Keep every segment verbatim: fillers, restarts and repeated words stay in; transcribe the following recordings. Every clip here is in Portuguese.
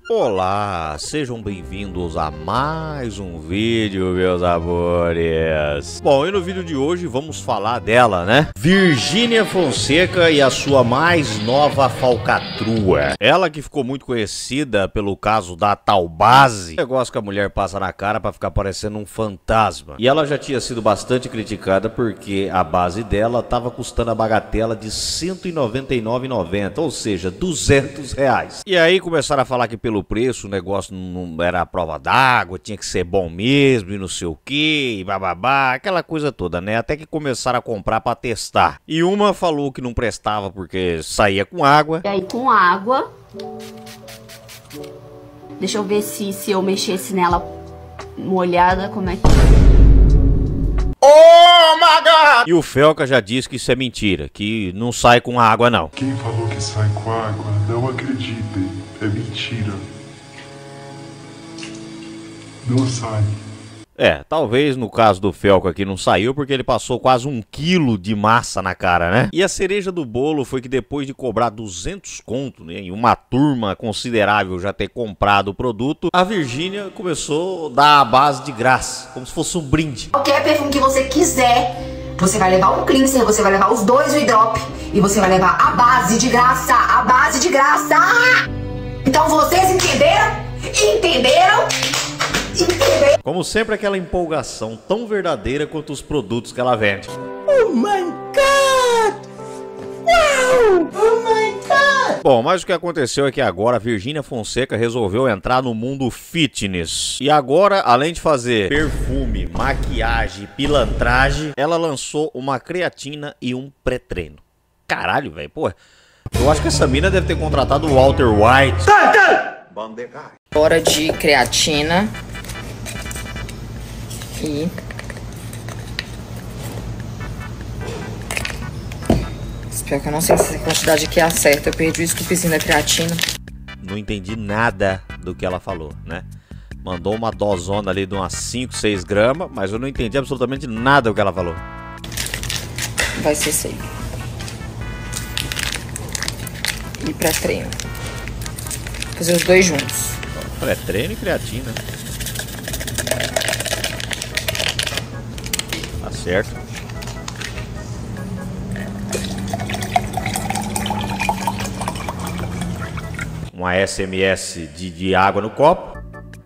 Olá, sejam bem-vindos a mais um vídeo, meus amores. Bom, e no vídeo de hoje vamos falar dela, né? Virgínia Fonseca e a sua mais nova falcatrua. Ela que ficou muito conhecida pelo caso da tal base. Negócio que a mulher passa na cara pra ficar parecendo um fantasma. E ela já tinha sido bastante criticada porque a base dela tava custando a bagatela de cento e noventa e nove reais e noventa centavos, ou seja, duzentos reais. E aí começaram a falar que pelo preço o negócio não era a prova d'água, tinha que ser bom mesmo e não sei o que, e bababá, aquela coisa toda, né? Até que começaram a comprar pra testar. E uma falou que não prestava porque saía com água. E aí com água, deixa eu ver se, se eu mexesse nela molhada, como é que... Oh my God! E o Felca já disse que isso é mentira, que não sai com água não. Quem falou que sai com água, não acreditem, é mentira. Não sai. É, talvez no caso do Felca aqui não saiu porque ele passou quase um quilo de massa na cara, né? E a cereja do bolo foi que depois de cobrar duzentos conto, né, e uma turma considerável já ter comprado o produto, a Virgínia começou a dar a base de graça, como se fosse um brinde. Qualquer perfume que você quiser, você vai levar um cleanser, você vai levar os dois drop e você vai levar a base de graça, a base de graça. Então vocês entenderam? Entenderam? Como sempre, aquela empolgação tão verdadeira quanto os produtos que ela vende. Oh my God! Wow! Oh my God! Bom, mas o que aconteceu é que agora a Virgínia Fonseca resolveu entrar no mundo fitness. E agora, além de fazer perfume, maquiagem, pilantragem, ela lançou uma creatina e um pré-treino. Caralho, velho, pô. Eu acho que essa mina deve ter contratado o Walter White. Hora de creatina. E espero que eu não sei se a quantidade aqui é a certa. Eu perdi o scoopzinho da creatina. Não entendi nada do que ela falou, né? Mandou uma dosona ali de umas cinco, seis gramas, mas eu não entendi absolutamente nada do que ela falou. Vai ser isso aí. E pré-treino. Fazer os dois juntos. Pré-treino e creatina. Tá certo. Uma S M S de, de água no copo.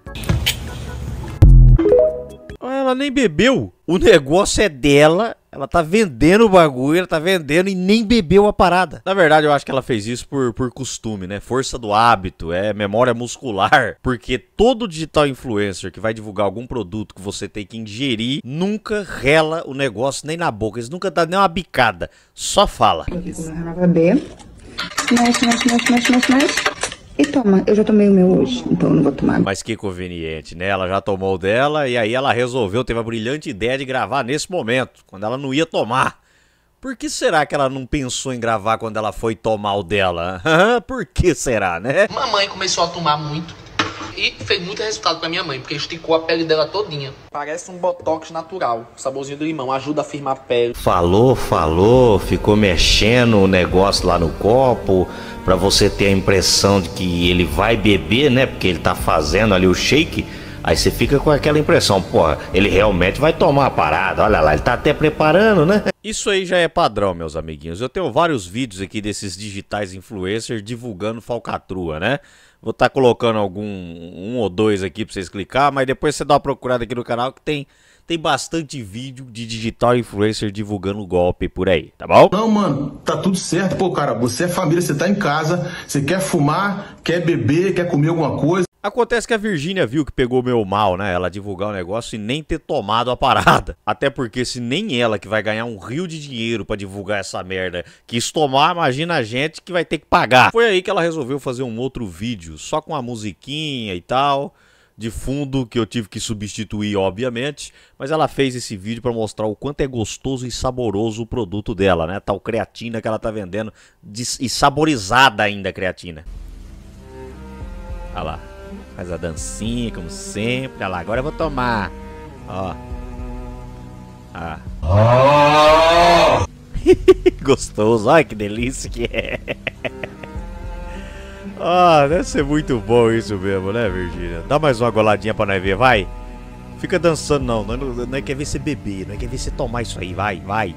Ela nem bebeu. O negócio é dela. Ela tá vendendo o bagulho, ela tá vendendo e nem bebeu a parada. Na verdade, eu acho que ela fez isso por, por costume, né? Força do hábito, é memória muscular. Porque todo digital influencer que vai divulgar algum produto que você tem que ingerir, nunca rela o negócio nem na boca. Eles nunca dão nem uma bicada. Só fala. Vai beber. Mexe, mexe, mexe, mexe, mexe, mexe. E toma, eu já tomei o meu hoje, então eu não vou tomar. Mas que conveniente, né? Ela já tomou o dela e aí ela resolveu, teve a brilhante ideia de gravar nesse momento, quando ela não ia tomar. Por que será que ela não pensou em gravar quando ela foi tomar o dela? Por que será, né? Mamãe começou a tomar muito e fez muito resultado pra minha mãe, porque esticou a pele dela todinha. Parece um botox natural, saborzinho do limão, ajuda a firmar a pele. Falou, falou, ficou mexendo o negócio lá no copo, pra você ter a impressão de que ele vai beber, né? Porque ele tá fazendo ali o shake. Aí você fica com aquela impressão, porra, ele realmente vai tomar a parada. Olha lá, ele tá até preparando, né? Isso aí já é padrão, meus amiguinhos. Eu tenho vários vídeos aqui desses digitais influencers divulgando falcatrua, né? Vou estar tá colocando algum, um ou dois aqui pra vocês clicar, mas depois você dá uma procurada aqui no canal que tem... Tem bastante vídeo de digital influencer divulgando golpe por aí, tá bom? Não, mano, tá tudo certo. Pô, cara, você é família, você tá em casa, você quer fumar, quer beber, quer comer alguma coisa. Acontece que a Virgínia viu que pegou meio mal, né? Ela divulgar o negócio e nem ter tomado a parada. Até porque se nem ela que vai ganhar um rio de dinheiro pra divulgar essa merda quis tomar, imagina a gente que vai ter que pagar. Foi aí que ela resolveu fazer um outro vídeo, só com a musiquinha e tal... de fundo, que eu tive que substituir, obviamente, mas ela fez esse vídeo para mostrar o quanto é gostoso e saboroso o produto dela, né? Tal creatina que ela tá vendendo, de, e saborizada ainda a creatina. Olha lá, faz a dancinha, como sempre. Olha lá, agora eu vou tomar. Ó. Ah. Oh! Gostoso, olha que delícia que é. Ah, deve ser muito bom isso mesmo, né, Virgínia? Dá mais uma goladinha pra nós ver, vai. Fica dançando não, não, não é quer ver você beber, não é quer ver você tomar isso aí, vai, vai.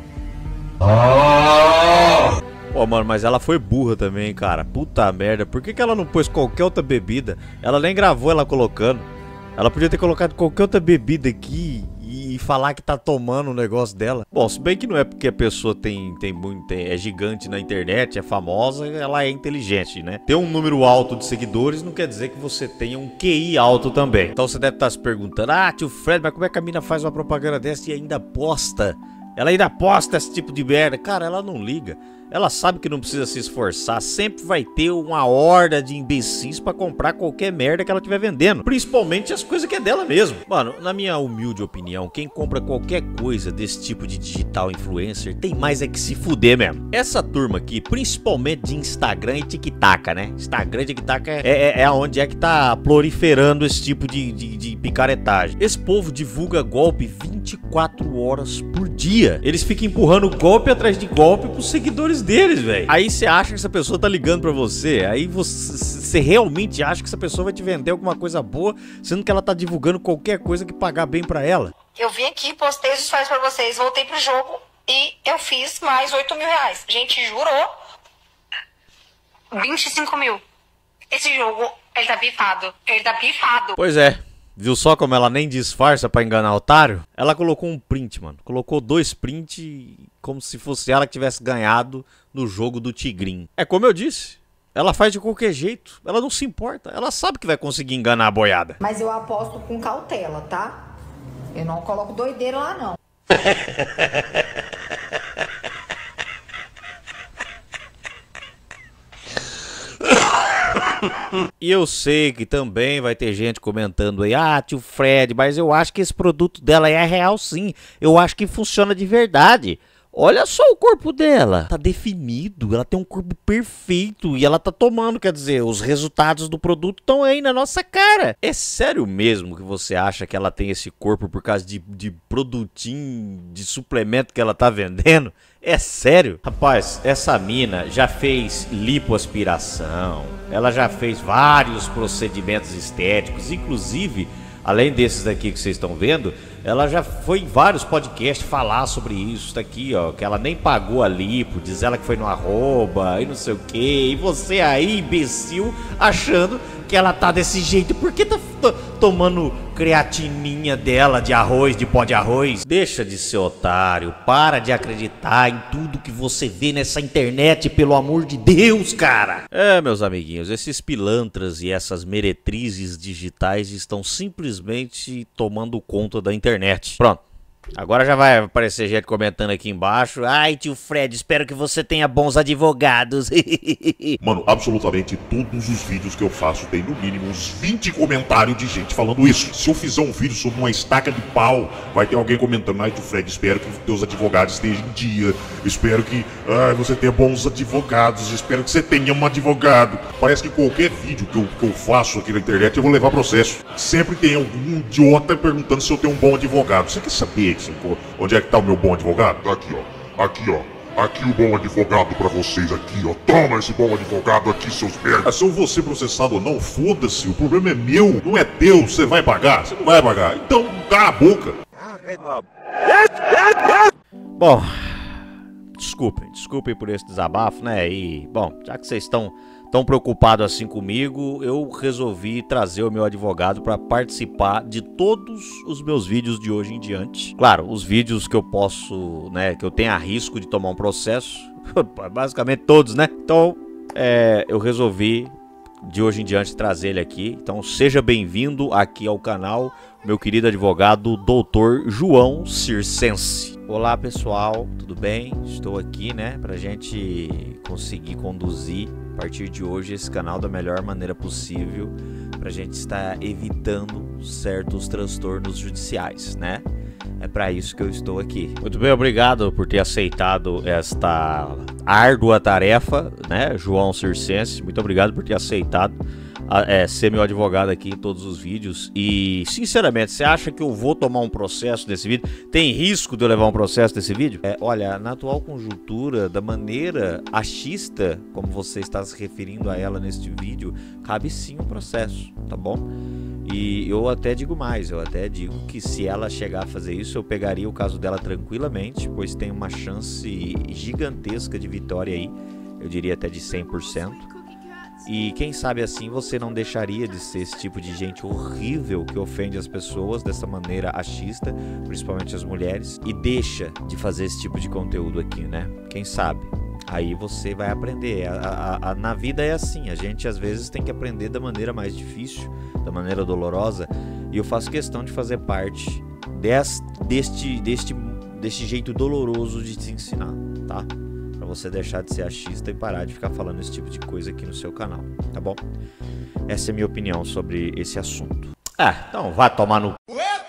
Pô, mano, mas ela foi burra também, cara. Puta merda, por que que ela não pôs qualquer outra bebida? Ela nem gravou ela colocando. Ela podia ter colocado qualquer outra bebida aqui e falar que tá tomando o negócio dela. Bom, se bem que não é porque a pessoa tem, tem muito, tem, é gigante na internet, é famosa, ela é inteligente, né? Ter um número alto de seguidores não quer dizer que você tenha um Q I alto também. Então você deve estar se perguntando, ah, tio Fred, mas como é que a mina faz uma propaganda dessa e ainda posta? Ela ainda posta esse tipo de merda. Cara, ela não liga. Ela sabe que não precisa se esforçar. Sempre vai ter uma horda de imbecis pra comprar qualquer merda que ela estiver vendendo. Principalmente as coisas que é dela mesmo. Mano, na minha humilde opinião, quem compra qualquer coisa desse tipo de digital influencer tem mais é que se fuder mesmo. Essa turma aqui, principalmente de Instagram e TikTok, né? Instagram e TikTok é, é, é onde é que tá proliferando esse tipo de, de, de picaretagem. Esse povo divulga golpe vinte e quatro horas por dia. Eles ficam empurrando golpe atrás de golpe pros seguidores deles, velho. Aí você acha que essa pessoa tá ligando pra você, aí você, você realmente acha que essa pessoa vai te vender alguma coisa boa, sendo que ela tá divulgando qualquer coisa que pagar bem pra ela. Eu vim aqui, postei os stories pra vocês, voltei pro jogo e eu fiz mais oito mil reais. Gente, jurou? vinte e cinco mil. Esse jogo, ele tá bifado. Ele tá bifado. Pois é. Viu só como ela nem disfarça pra enganar otário? Ela colocou um print, mano. Colocou dois prints como se fosse ela que tivesse ganhado no jogo do Tigrinho. É como eu disse. Ela faz de qualquer jeito. Ela não se importa. Ela sabe que vai conseguir enganar a boiada. Mas eu aposto com cautela, tá? Eu não coloco doideira lá, não. E eu sei que também vai ter gente comentando aí, ah, tio Fred, mas eu acho que esse produto dela é real sim, eu acho que funciona de verdade. Olha só o corpo dela, tá definido, ela tem um corpo perfeito e ela tá tomando, quer dizer, os resultados do produto estão aí na nossa cara. É sério mesmo que você acha que ela tem esse corpo por causa de, de produtinho, de suplemento que ela tá vendendo? É sério? Rapaz, essa mina já fez lipoaspiração, ela já fez vários procedimentos estéticos, inclusive, além desses daqui que vocês estão vendo, ela já foi em vários podcasts falar sobre isso, tá aqui, ó, que ela nem pagou a lipo, diz ela que foi no arroba e não sei o que, e você aí, imbecil, achando que ela tá desse jeito, por que tá tomando creatininha dela de arroz, de pó de arroz? Deixa de ser otário, para de acreditar em tudo que você vê nessa internet, pelo amor de Deus, cara. É, meus amiguinhos, esses pilantras e essas meretrizes digitais estão simplesmente tomando conta da internet. Pronto. Agora já vai aparecer gente comentando aqui embaixo. Ai, tio Fred, espero que você tenha bons advogados. Mano, absolutamente todos os vídeos que eu faço tem no mínimo uns vinte comentários de gente falando isso. Se eu fizer um vídeo sobre uma estaca de pau, vai ter alguém comentando, ai, tio Fred, espero que teus advogados estejam em dia. Espero que ai, você tenha bons advogados. Espero que você tenha um advogado. Parece que qualquer vídeo que eu, que eu faço aqui na internet eu vou levar processo. Sempre tem algum idiota perguntando se eu tenho um bom advogado. Você quer saber onde é que tá o meu bom advogado? Tá aqui, ó. Aqui, ó. Aqui o bom advogado pra vocês aqui, ó. Toma esse bom advogado aqui, seus merda. Ah, se eu vou ser processado ou não, foda-se. O problema é meu, não é teu. Você vai pagar? Você não vai pagar. Então, cala a boca. Bom, desculpem, desculpem por esse desabafo, né? E, bom, já que vocês estão tão preocupados assim comigo, eu resolvi trazer o meu advogado para participar de todos os meus vídeos de hoje em diante. Claro, os vídeos que eu posso, né, que eu tenho a risco de tomar um processo, basicamente todos, né? Então, é, eu resolvi de hoje em diante trazer ele aqui. Então, seja bem-vindo aqui ao canal, meu querido advogado doutor João Circense. Olá pessoal, tudo bem? Estou aqui, né, pra gente conseguir conduzir a partir de hoje esse canal da melhor maneira possível, pra gente estar evitando certos transtornos judiciais, né? É para isso que eu estou aqui. Muito bem, obrigado por ter aceitado esta árdua tarefa, né, João Circense? Muito obrigado por ter aceitado é, ser meu advogado aqui em todos os vídeos. E, sinceramente, você acha que eu vou tomar um processo desse vídeo? Tem risco de eu levar um processo desse vídeo? É, olha, na atual conjuntura, da maneira achista, como você está se referindo a ela neste vídeo, cabe sim um processo, tá bom? E eu até digo mais, eu até digo que se ela chegar a fazer isso, eu pegaria o caso dela tranquilamente, pois tem uma chance gigantesca de vitória aí, eu diria até de cem por cento. E quem sabe assim você não deixaria de ser esse tipo de gente horrível que ofende as pessoas dessa maneira achista, principalmente as mulheres, e deixa de fazer esse tipo de conteúdo aqui, né? Quem sabe? Aí você vai aprender. A, a, a, na vida é assim, a gente às vezes tem que aprender da maneira mais difícil, da maneira dolorosa, e eu faço questão de fazer parte deste, deste, deste, deste jeito doloroso de te ensinar, tá? Pra você deixar de ser achista e parar de ficar falando esse tipo de coisa aqui no seu canal, tá bom? Essa é a minha opinião sobre esse assunto. Ah, então vai tomar no...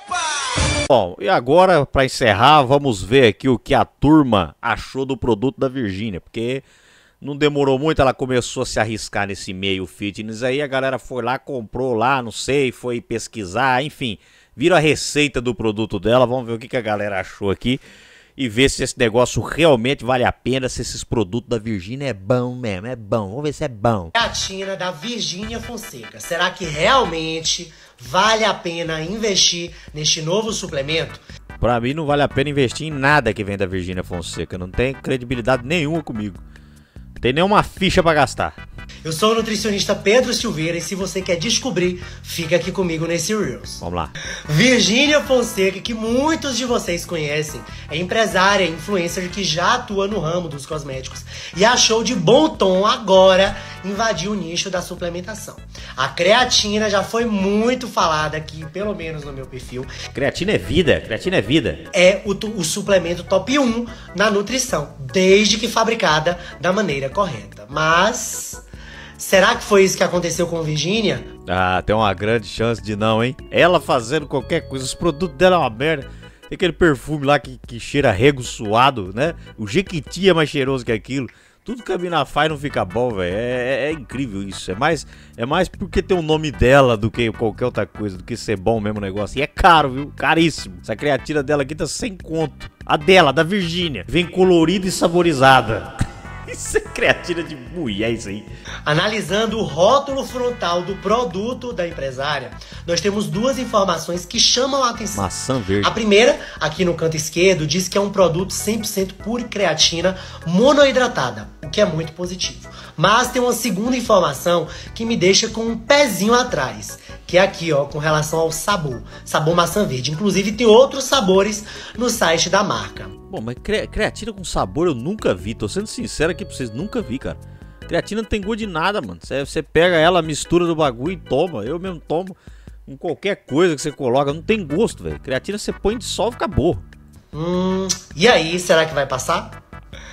Bom, e agora, para encerrar, vamos ver aqui o que a turma achou do produto da Virgínia, porque não demorou muito, ela começou a se arriscar nesse meio fitness aí, a galera foi lá, comprou lá, não sei, foi pesquisar, enfim, viram a receita do produto dela, vamos ver o que, que a galera achou aqui e ver se esse negócio realmente vale a pena, se esses produtos da Virgínia é bom mesmo, é bom, vamos ver se é bom. Creatina da Virgínia Fonseca, será que realmente vale a pena investir neste novo suplemento? Pra mim não vale a pena investir em nada que vem da Virgínia Fonseca, não tem credibilidade nenhuma comigo, não tem nenhuma ficha pra gastar. Eu sou o nutricionista Pedro Silveira e se você quer descobrir, fica aqui comigo nesse Reels. Vamos lá. Virgínia Fonseca, que muitos de vocês conhecem, é empresária, influencer que já atua no ramo dos cosméticos e achou de bom tom agora invadir o nicho da suplementação. A creatina já foi muito falada aqui, pelo menos no meu perfil. Creatina é vida, creatina é vida. É o, o suplemento top um na nutrição, desde que fabricada da maneira correta. Mas... será que foi isso que aconteceu com Virgínia? Ah, tem uma grande chance de não, hein? Ela fazendo qualquer coisa, os produtos dela é uma merda. Tem aquele perfume lá que, que cheira rego suado, né? O Jequiti é mais cheiroso que aquilo. Tudo que a mina faz não fica bom, velho. É, é, é incrível isso. É mais, é mais porque tem o nome dela do que qualquer outra coisa, do que ser bom mesmo o negócio. E é caro, viu? Caríssimo. Essa creatina dela aqui tá sem conto. A dela, da Virgínia, vem colorida e saborizada. Isso é creatina de mulher, isso aí. Analisando o rótulo frontal do produto da empresária, nós temos duas informações que chamam a atenção. Maçã verde. A primeira, aqui no canto esquerdo, diz que é um produto cem por cento pura creatina monoidratada, o que é muito positivo. Mas tem uma segunda informação que me deixa com um pezinho atrás, que é aqui, ó, com relação ao sabor. Sabor maçã verde. Inclusive tem outros sabores no site da marca. Bom, mas cre creatina com sabor eu nunca vi. Tô sendo sincero aqui pra vocês, nunca vi, cara. Creatina não tem gosto de nada, mano. Você pega ela, mistura do bagulho e toma. Eu mesmo tomo com qualquer coisa que você coloca. Não tem gosto, velho. Creatina você põe, dissolve, acabou. Hum, e aí, será que vai passar?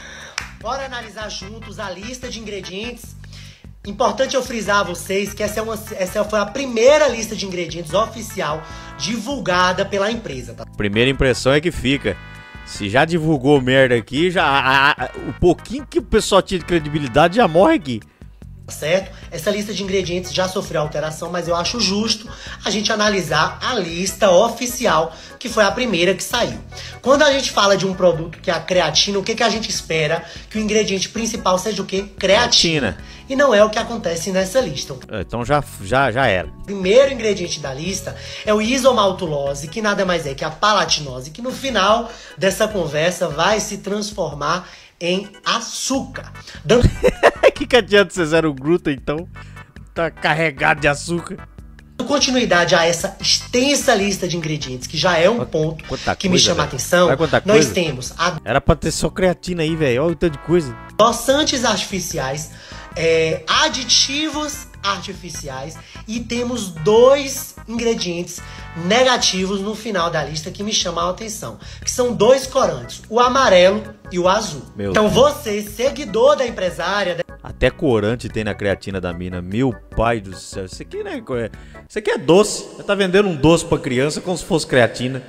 Bora analisar juntos a lista de ingredientes. Importante eu frisar a vocês que essa, é uma, essa foi a primeira lista de ingredientes oficial divulgada pela empresa, tá? Primeira impressão é que fica. Se já divulgou merda aqui, já a, a, o pouquinho que o pessoal tinha de credibilidade já morre aqui. Certo? Essa lista de ingredientes já sofreu alteração, mas eu acho justo a gente analisar a lista oficial, que foi a primeira que saiu. Quando a gente fala de um produto que é a creatina, o que, que a gente espera? Que o ingrediente principal seja o quê? Creatina. creatina. E não é o que acontece nessa lista. Então já, já, já era. O primeiro ingrediente da lista é o isomaltulose, que nada mais é que a palatinose, que no final dessa conversa vai se transformar em açúcar. Dando... que que adianta ser zero glúten, então? Tá carregado de açúcar. Continuidade a essa extensa lista de ingredientes, que já é um ponto quanta que coisa, me chama véio. a atenção, nós coisa? temos... A... Era pra ter só creatina aí, velho. Olha o tanto de coisa. Adoçantes artificiais, é, aditivos artificiais e temos dois ingredientes negativos no final da lista que me chamam a atenção, que são dois corantes, o amarelo e o azul. Meu então Deus. Você, seguidor da empresária... Até corante tem na creatina da mina, meu pai do céu, isso aqui, né, isso aqui é doce, você tá vendendo um doce pra criança como se fosse creatina.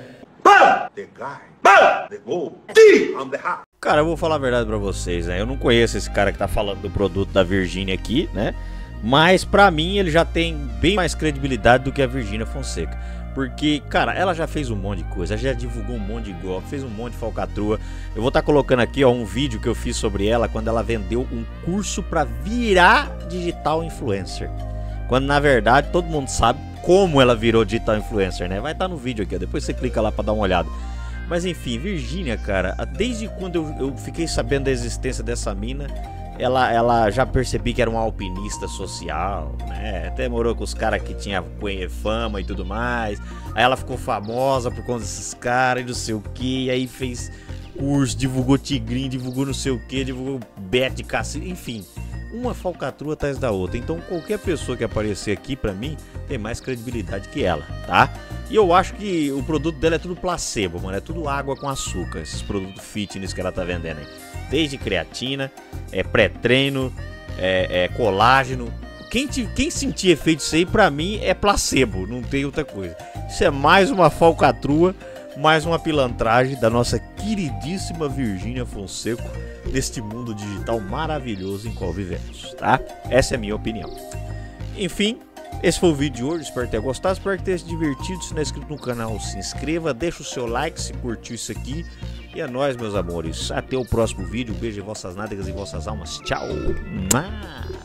Cara, eu vou falar a verdade pra vocês, né, eu não conheço esse cara que tá falando do produto da Virgínia aqui, né, Mas pra mim ele já tem bem mais credibilidade do que a Virgínia Fonseca. Porque, cara, ela já fez um monte de coisa, já divulgou um monte de golpe, fez um monte de falcatrua. Eu vou estar tá colocando aqui, ó, um vídeo que eu fiz sobre ela quando ela vendeu um curso pra virar digital influencer. Quando na verdade todo mundo sabe como ela virou digital influencer, né? Vai estar tá no vídeo aqui, ó, depois você clica lá pra dar uma olhada. Mas enfim, Virgínia, cara, desde quando eu, eu fiquei sabendo da existência dessa mina, ela, ela já percebi que era uma alpinista social, né? Até morou com os caras que tinham fama e tudo mais. Aí ela ficou famosa por conta desses caras e não sei o que. Aí fez curso, divulgou tigrinho, divulgou não sei o que, divulgou bet de cacete, enfim. Uma falcatrua atrás da outra. Então qualquer pessoa que aparecer aqui pra mim tem mais credibilidade que ela, tá? E eu acho que o produto dela é tudo placebo, mano. É tudo água com açúcar, esses produtos fitness que ela tá vendendo aí. Desde creatina, é pré-treino, é, é colágeno. Quem, te, quem sentir efeito disso aí, pra mim, é placebo, não tem outra coisa. Isso é mais uma falcatrua, mais uma pilantragem da nossa queridíssima Virgínia Fonseca, deste mundo digital maravilhoso em qual vivemos, tá? Essa é a minha opinião. Enfim, esse foi o vídeo de hoje, espero ter gostado, espero que tenha se divertido. Se não é inscrito no canal, se inscreva, deixa o seu like se curtiu isso aqui. E é nóis, meus amores. Até o próximo vídeo. Um beijo em vossas nádegas e vossas almas. Tchau.